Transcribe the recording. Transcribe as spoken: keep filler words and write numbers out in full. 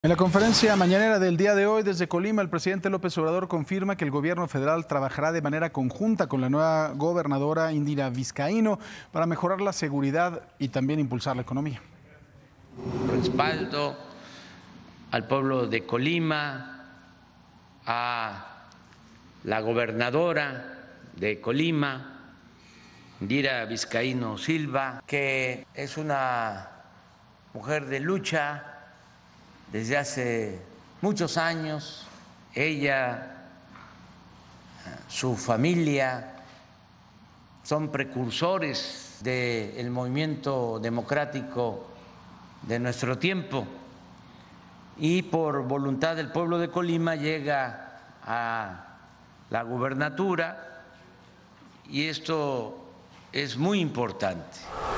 En la conferencia mañanera del día de hoy desde Colima, el presidente López Obrador confirma que el gobierno federal trabajará de manera conjunta con la nueva gobernadora Indira Vizcaíno para mejorar la seguridad y también impulsar la economía. Respaldo al pueblo de Colima, a la gobernadora de Colima, Indira Vizcaíno Silva, que es una mujer de lucha desde hace muchos años. Ella, su familia, son precursores del movimiento democrático de nuestro tiempo y por voluntad del pueblo de Colima llega a la gubernatura y esto es muy importante.